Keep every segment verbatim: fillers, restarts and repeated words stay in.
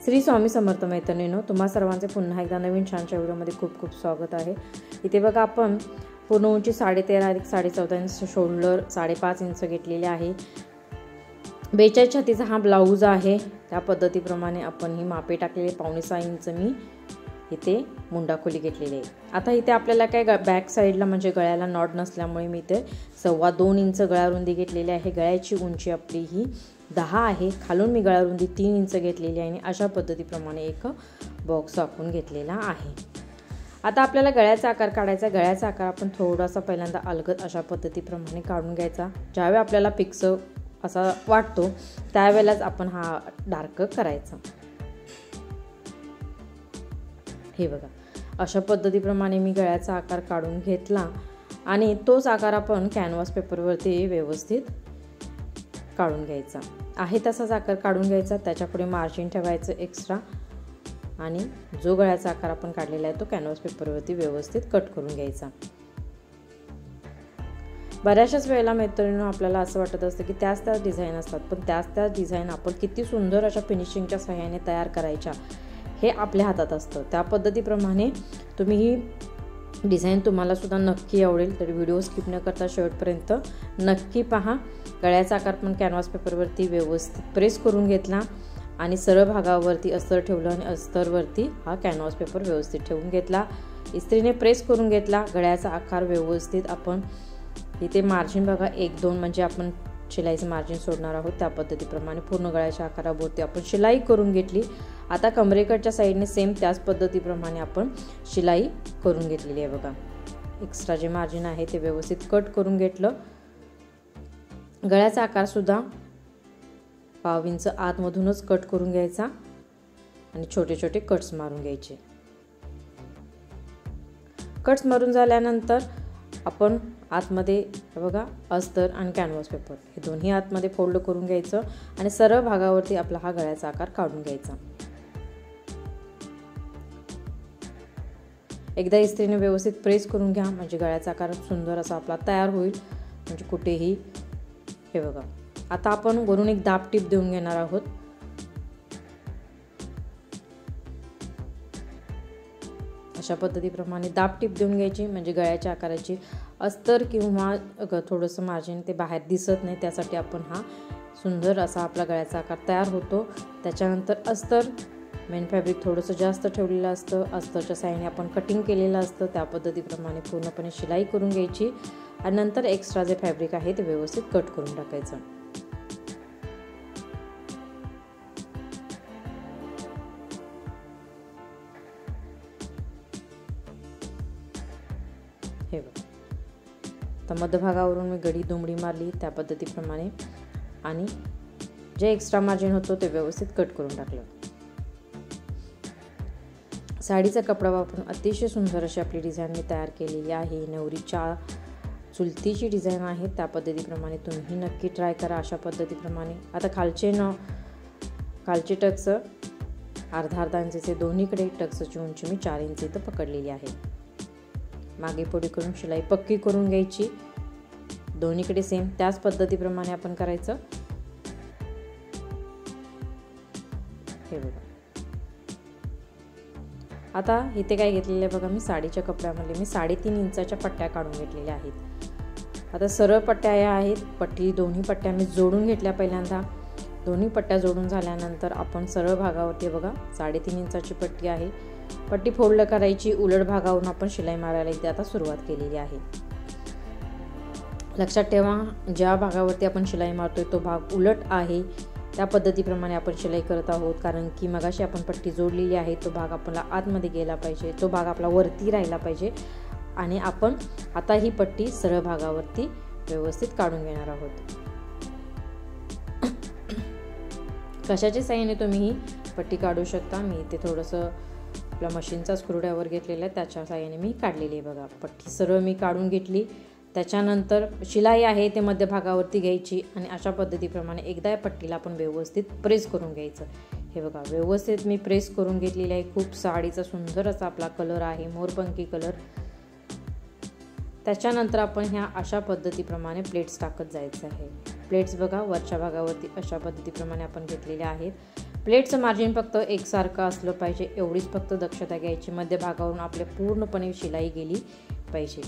श्री स्वामी समर्थ मैत्रिणींनो, तुम्हा सर्वांचे पुन्हा एकदा नवीन छानशा व्हिडिओमध्ये खूप खूप स्वागत आहे। इथे बघा आपण पूर्ण उंची साडे तेरा अधिक साडे चौदा इंच, शोल्डर साडेपाच इंच घेतलेले आहे। बेचाळीस छातीचा हा ब्लाऊज आहे। त्या पद्धतीप्रमाणे आपण ही मापे टाकलेले पावणे सहा इंच मी इथे मुंडा खोली घेतलेली आहे। आता इथे आपल्याला काय बॅक साइडला म्हणजे गळ्याला नॉट नसल्यामुळे मी इथे सव्वा दोन इंच गळा रुंदी घेतलेली आहे। गळ्याची उंची आपली ही दहा आहे। खालून मी गळा रुंदी तीन इंच घेतलेली आहे आणि अशा पद्धतीप्रमाणे एक बॉक्स आखून घेतलेला आहे। आता आपल्याला गळ्याचा आकार काढायचा। गळ्याचा आकार आपण थोडासा पहिल्यांदा अलगद अशा पद्धतीप्रमाणे काढून घ्यायचा। ज्यावेळी आपल्याला फिक्स असा वाटतो त्यावेळेलाच आपण हा डार्क करायचा। हे बघा अशा पद्धतीप्रमाणे मी गळ्याचा आकार काढून घेतला आणि तोच आकार आपण कॅनव्हास पेपरवरती व्यवस्थित काढून घ्यायचा आहे। तसाच आकार काढून घ्यायचा, त्याच्यापुढे मार्जिन ठेवायचं एक्स्ट्रा आणि जो गळ्याचा आकार आपण काढलेला आहे तो कॅनव्हास पेपरवरती व्यवस्थित कट करून घ्यायचा। बऱ्याचशाच वेळेला मैत्रिणींनो आपल्याला असं वाटत असतं की त्याच त्याच डिझाईन असतात, पण त्याच त्याच डिझाईन आपण किती सुंदर अशा फिनिशिंगच्या सहाय्याने तयार करायच्या हे आपल्या हातात असतं। त्या पद्धतीप्रमाणे तुम्ही ही डिझाईन तुम्हाला सुद्धा नक्की आवडेल, तर व्हिडिओ स्किप न करता शेवटपर्यंत नक्की पहा। गळ्याचा आकार पण कॅनव्हास पेपरवरती व्यवस्थित प्रेस करून घेतला आणि सरळ भागावरती अस्तर ठेवलं आणि अस्तरवरती हा कॅनव्हास पेपर व्यवस्थित ठेवून घेतला। इस्त्रीने प्रेस करून घेतला। गळ्याचा आकार व्यवस्थित आपण इथे मार्जिन बघा एक दोन म्हणजे आपण शिलाईचं मार्जिन सोडणार आहोत, त्या पद्धतीप्रमाणे पूर्ण गळ्याच्या आकाराभोवती आपण शिलाई करून घेतली। आता कमरेकडच्या साईडने सेम त्याच पद्धतीप्रमाणे आपण शिलाई करून घेतलेली आहे। बघा एक्स्ट्रा जे मार्जिन आहे ते व्यवस्थित कट करून घेतलं। गळ्याचा आकार सुद्धा पाव इंच आतमधूनच कट करून घ्यायचा आणि छोटे छोटे कट्स मारून घ्यायचे। कट्स मारून झाल्यानंतर आपण आतमध्ये बघा अस्तर आणि कॅनव्हास पेपर हे दोन्ही आतमध्ये फोल्ड करून घ्यायचं आणि सरळ भागावरती आपला हा गळ्याचा आकार काढून घ्यायचा। एकदा इस्त्रीने व्यवस्थित प्रेस करून घ्या म्हणजे गळ्याचा आकार सुंदर असा आपला तयार होईल, म्हणजे कुठेही हे बघा। आता आपण वरून एक दाब टीप देऊन घेणार आहोत। अशा पद्धतीप्रमाणे दाब टीप देऊन घ्यायची म्हणजे गळ्याच्या आकाराची अस्तर किंवा थोडंसं मार्जिन ते बाहेर दिसत नाही, त्यासाठी आपण हा सुंदर असा आपला गळ्याचा आकार तयार होतो। त्याच्यानंतर अस्तर मेन फॅब्रिक थोडंसं जास्त ठेवलेलं असतं, अस्तरच्या साईडने आपण कटिंग केलेलं असतं, त्या पद्धतीप्रमाणे पूर्णपणे शिलाई करून घ्यायची आणि नंतर एक्स्ट्रा जे फॅब्रिक आहे ते व्यवस्थित कट करून टाकायचं। हे बघा तर मध्यभागावरून मी गडी दुमडी मारली त्या पद्धतीप्रमाणे आणि जे एक्स्ट्रा मार्जिन होतं ते व्यवस्थित कट करून टाकलं। साडीचा कपडा वापरून अतिशय सुंदर अशी आपली डिझाईन मी तयार केलेली आहे। नवरीच्या चुलतीची डिझाईन आहे, त्या पद्धतीप्रमाणे तुम्ही नक्की ट्राय करा अशा पद्धतीप्रमाणे। आता खालचे न खालचे टक्स अर्धा अर्धा इंचचे दोन्हीकडे टक्सची उंची मी चार इंच इथं पकडलेली आहे। मागे पुढे करून शिलाई पक्की करून घ्यायची, दोन्हीकडे सेम त्याच पद्धतीप्रमाणे आपण करायचं। हे बघा आता इथे काय घेतलेलं आहे बघा, मी साडीच्या कपड्यामध्ये मी साडेतीन इंचाच्या पट्ट्या काढून घेतलेल्या आहेत। आता सरळ पट्ट्या या आहेत, पट्टी दोन्ही पट्ट्या मी जोडून घेतल्या पहिल्यांदा। दोन्ही पट्ट्या जोडून झाल्यानंतर आपण सरळ भागावरती बघा साडेतीन इंचाची पट्टी आहे, पट्टी फोल्ड करायची, उलट भागावरून आपण शिलाई मारायला इथे आता सुरुवात केलेली आहे। लक्षात ठेवा ज्या भागावरती आपण शिलाई मारतोय तो भाग उलट आहे, त्या पद्धतीप्रमाणे आपण शिलाई करत आहोत, कारण की मगाशी आपण पट्टी जोडलेली आहे तो भाग आपला आतमध्ये गेला पाहिजे, तो भाग आपला वरती राहिला पाहिजे आणि आपण आता ही पट्टी सरळ भागावरती व्यवस्थित काढून घेणार आहोत। कशाच्या साहाय्याने तुम्ही ही पट्टी काढू शकता, मी इथे थोडंसं आपला मशीनचा स्क्रूड्रायव्हर घेतलेला आहे त्याच्या साहाय्याने मी काढलेली आहे। बघा पट्टी सरळ मी काढून घेतली, त्याच्यानंतर शिलाई आहे ते मध्यभागावरती घ्यायची आणि अशा पद्धतीप्रमाणे एकदा या पट्टीला आपण व्यवस्थित प्रेस करून घ्यायचं। हे बघा व्यवस्थित मी प्रेस करून घेतलेली आहे। खूप साडीचा सुंदर असा आपला कलर आहे, मोरपंखी कलर। त्याच्यानंतर आपण ह्या अशा पद्धतीप्रमाणे प्लेट्स टाकत जायचं आहे। प्लेट्स बघा वरच्या भागावरती अशा पद्धतीप्रमाणे आपण घेतलेल्या आहेत। प्लेटचं मार्जिन फक्त एकसारखं असलं पाहिजे, एवढीच फक्त दक्षता घ्यायची. मध्यभागावरून आपल्या पूर्णपणे शिलाई गेली पाहिजे.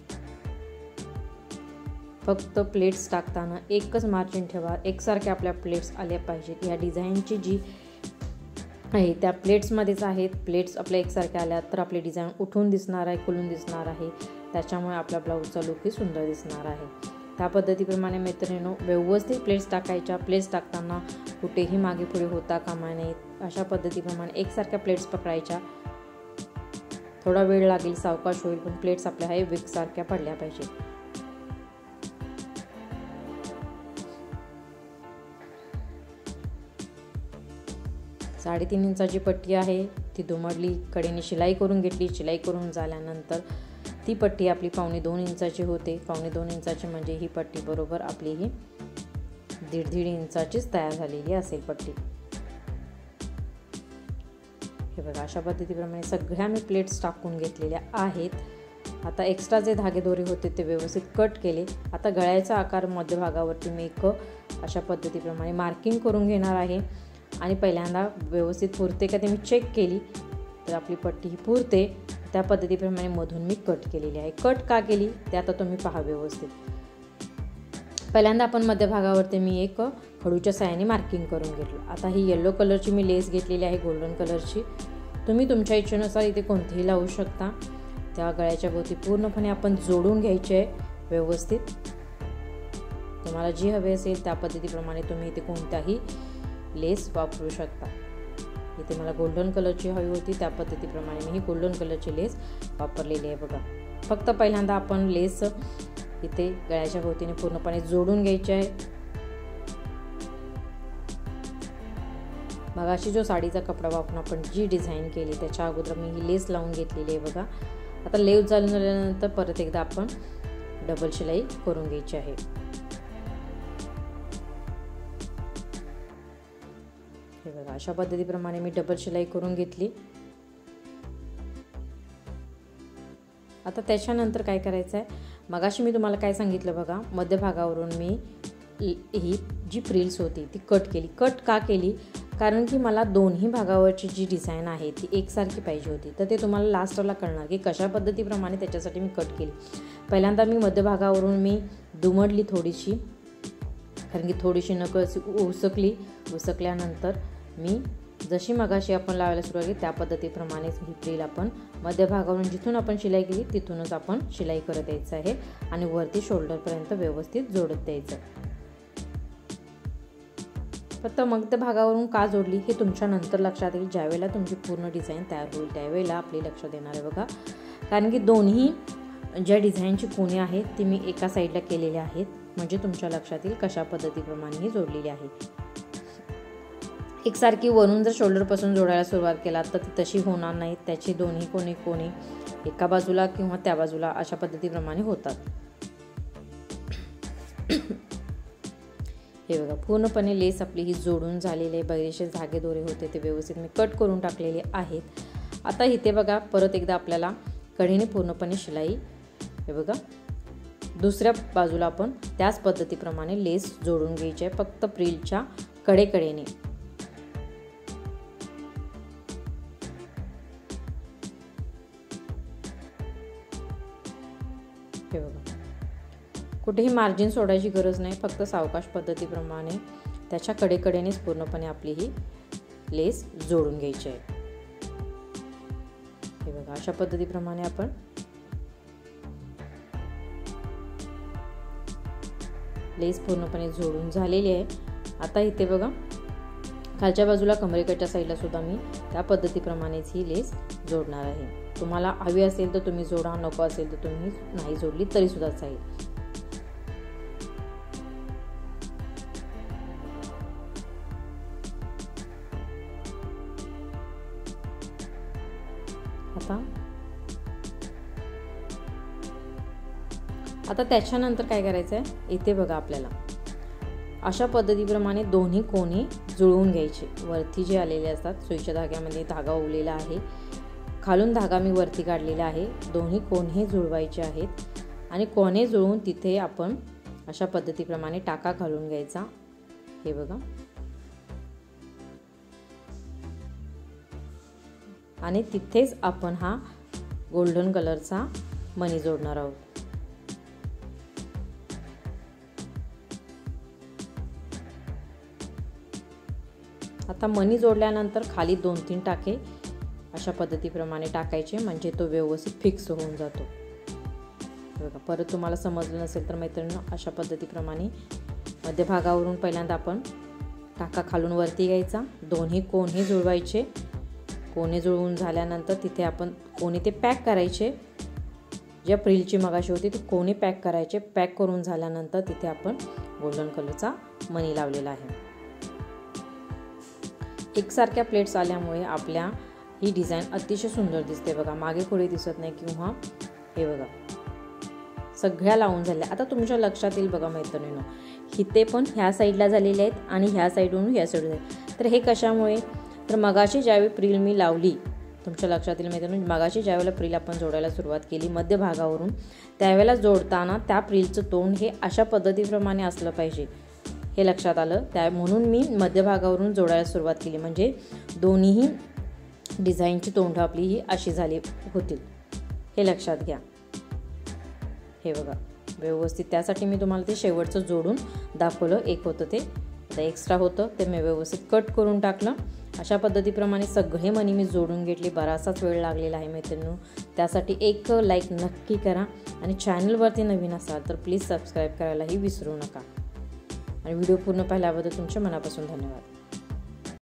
फक्त प्लेट्स टाकताना एकच मार्जिन ठेवा, एकसारखे आपल्या प्लेट्स आल्या पाहिजेत. या डिझाईनची जी आहे त्या प्लेट्समध्येच आहेत. प्लेट्स आपल्या एकसारख्या आल्या तर आपली डिझाईन उठून दिसणार आहे, खुलून दिसणार आहे. त्याच्यामुळे आपल्या ब्लाऊजचा लुकही सुंदर दिसणार आहे. त्या पद्धतीप्रमाणे मैत्रिणींनो व्यवस्थित प्लेट्स टाकायच्या. प्लेट्स टाकताना कुठेही मागे पुढे होता कामा नयेत. अशा पद्धतीप्रमाणे एकसारख्या प्लेट्स पकडायच्या. थोडा वेळ लागेल, सावकाश होईल, पण प्लेट्स आपल्या हे एकसारख्या पडल्या पाहिजे. साडेतीन इंचाची पट्टी आहे ती दुमडली, कडेने शिलाई करून घेतली. शिलाई करून झाल्यानंतर ती पट्टी आपली पावणे दोन इंचाची होते. पावणे दोन इंचाची म्हणजे ही पट्टी बरोबर आपली ही दीड दीड इंचाचीच तयार झालेली असेल पट्टी. हे बघा अशा पद्धतीप्रमाणे सगळ्या मी प्लेट्स टाकून घेतलेल्या आहेत. आता एक्स्ट्रा जे धागे दोरे होते ते व्यवस्थित कट केले. आता गळ्याचा आकार मध्यभागावरती मी एक अशा पद्धतीप्रमाणे मार्किंग करून घेणार आहे. आणि पहिल्यांदा व्यवस्थित पुरते का ते मी चेक केली तर आपली पट्टी ही पुरते. त्या पद्धतीप्रमाणे मधून मी कट केलेली आहे. कट का केली ते आता तुम्ही पहा व्यवस्थित. पहिल्यांदा आपण मध्यभागावरती मी एक खडूच्या साहाय्याने मार्किंग करून घेतलं. आता ही येलो कलरची मी लेस घेतलेली आहे, गोल्डन कलरची. तुम्ही तुमच्या इच्छेनुसार इथे कोणतीही लावू शकता. त्या गळ्याच्या भोवती पूर्णपणे आपण जोडून घ्यायचे आहे व्यवस्थित. तुम्हाला जी हवी असेल त्या पद्धतीप्रमाणे तुम्ही इथे कोणताही लेस वापरू शकता. इथे मला गोल्डन कलरची हवी होती, त्या पद्धतीप्रमाणे मी ही गोल्डन कलरची लेस वापरलेली आहे बघा. फक्त पहिल्यांदा आपण लेस इथे गळ्याच्या भोवतीने पूर्णपणे जोडून घ्यायची आहे. मगाशी जो साडीचा कपडा वापरून आपण जी डिझाईन केली त्याच्या अगोदर मी ही लेस लावून घेतलेली आहे बघा. आता लेस झाल्यानंतर परत एकदा आपण डबल शिलाई करून घ्यायची आहे. हे बघा अशा पद्धतीप्रमाणे मी डबल शिलाई करून घेतली. आता त्याच्यानंतर काय करायचं आहे, मगाशी मी तुम्हाला काय सांगितलं बघा, मध्यभागावरून मी ही जी फ्रिल्स होती ती कट केली. कट का केली, कारण की मला दोन्ही भागावरची जी डिझाईन आहे ती एकसारखी पाहिजे होती. तर ते तुम्हाला लास्टला कळणार की कशा पद्धतीप्रमाणे त्याच्यासाठी मी कट केली. पहिल्यांदा मी मध्यभागावरून मी दुमडली थोडीशी, कारण की थोडीशी नकळत उसकली. उसकल्यानंतर मी जशी मगाशी आपण लावायला सुरुवात केली त्या पद्धतीप्रमाणेच ही फ्रिल आपण मध्यभागावरून जिथून आपण शिलाई केली तिथूनच आपण शिलाई करत यायचं आहे आणि वरती शोल्डरपर्यंत व्यवस्थित जोडत द्यायचं. फक्त मध्यभागावरून का जोडली हे तुमच्या नंतर लक्षात येईल. ज्यावेळेला तुमची पूर्ण डिझाईन तयार होईल त्यावेळेला आपली लक्ष देणार आहे बघा. कारण की दोन्ही ज्या डिझाईनची कोणी आहेत ती मी एका साईडला केलेल्या आहेत, म्हणजे तुमच्या लक्षात येईल कशा पद्धतीप्रमाणे ही जोडलेली आहे. एकसारखी वरून जर शोल्डरपासून जोडायला सुरुवात केला तर ती तशी होणार नाही. त्याची दोन्ही कोणी कोणी एका बाजूला किंवा त्या बाजूला अशा पद्धतीप्रमाणे होतात. हे बघा पूर्णपणे लेस आपली ही जोडून झालेली आहे. बरेचसे धागे दोरे होते ते व्यवस्थित मी कट करून टाकलेले आहेत. आता इथे बघा परत एकदा आपल्याला कडेने पूर्णपणे शिलाई, हे बघा दुसऱ्या बाजूला आपण त्याच पद्धतीप्रमाणे लेस जोडून घ्यायची आहे फक्त फ्रिलच्या कडेकडेने. हे बघा कुठेही मार्जिन सोडायची गरज नाही, फक्त सावकाश पद्धतीप्रमाणे त्याच्या कडेकडेनेच पूर्णपणे आपली ही लेस जोडून घ्यायची आहे. हे बघा अशा पद्धतीप्रमाणे आपण लेस पूर्णपणे जोडून झालेली आहे. आता इथे बघा खालच्या बाजूला कमरेकडच्या साईडला सुद्धा मी त्या पद्धतीप्रमाणेच ही लेस जोडणार आहे. तुम्हाला हवी असेल तर तुम्ही जोडा, नको असेल तर तुम्ही नाही जोडली तरी सुद्धा चालेल. आता आता त्याच्यानंतर काय करायचं आहे, इथे बघा आपल्याला अशा पद्धतीप्रमाणे दोन्ही कोणी जुळवून घ्यायचे. वरती जे आलेले असतात सुईच्या धाग्यामध्ये धागा ओवलेला आहे, खालून धागा मी वरती काढलेला आहे. दोन्ही कोणे जुळवायचे आहेत आणि कोणे जुळवून तिथे आपण अशा पद्धतीप्रमाणे टाका घालून घ्यायचा. हे बघा आणि तिथेच आपण हा गोल्डन कलरचा मणी जोडणार आहोत. आता मणी जोडल्यानंतर खाली दोन तीन टाके अशा पद्धतीप्रमाणे टाकायचे, म्हणजे तो व्यवस्थित फिक्स होऊन जातो. बघा, परत तुम्हाला समजलं नसेल तर मैत्रिणींनो, अशा पद्धतीप्रमाणे मध्यभागावरून पहिल्यांदा आपण टाका खालून वरती घ्यायचा, दोन्ही कोणे जुळवायचे. कोणे जुळवून झाल्यानंतर तिथे आपण कोणे ते पॅक करायचे. ज्या फ्रिलची मगाशी होती ती कोणे पॅक करायचे. पॅक करून झाल्यानंतर तिथे आपण गोल्डन कलरचा मणी लावलेला आहे. एकसारख्या प्लेट्स आल्यामुळे आपल्या ही डिझाईन अतिशय सुंदर दिसते. बघा, मागे पुढे दिसत नाही किंवा हे बघा सगळ्या लावून झाल्या. आता तुमच्या लक्षात येईल बघा मैत्रिणींनो, इथे पण ह्या साईडला झालेले आहेत आणि ह्या साईडवरून ह्या साईडला. तर हे कशामुळे, तर मगाशी ज्यावेळी प्रिल मी लावली, तुमच्या लक्षात येईल मैत्रिणींनो, मगाशी ज्यावेळेला प्रिल आपण जोडायला सुरुवात केली मध्यभागावरून, त्यावेळेला जोडताना त्या प्रिलचं तोंड हे अशा पद्धतीप्रमाणे असलं पाहिजे, हे लक्षात आलं. त्या म्हणून मी मध्यभागावरून जोडायला सुरुवात केली, म्हणजे दोन्हीही डिझाईनची तोंड आपली ही अशी झाली होतील, हे लक्षात घ्या. हे बघा व्यवस्थित, त्यासाठी मी तुम्हाला ते शेवटचं जोडून दाखवलं. एक होतं ते आता एक्स्ट्रा होतं ते मी व्यवस्थित कट करून टाकलं. अशा पद्धतीप्रमाणे सगळे मणी मी जोडून घेतले. बराचसाच वेळ लागलेला आहे मैत्रिणींनो, त्यासाठी एक लाईक नक्की करा आणि चॅनलवरती नवीन असाल तर प्लीज सबस्क्राईब करायलाही विसरू नका. आणि व्हिडिओ पूर्ण पाहिल्याबद्दल तुमचे मनापासून धन्यवाद.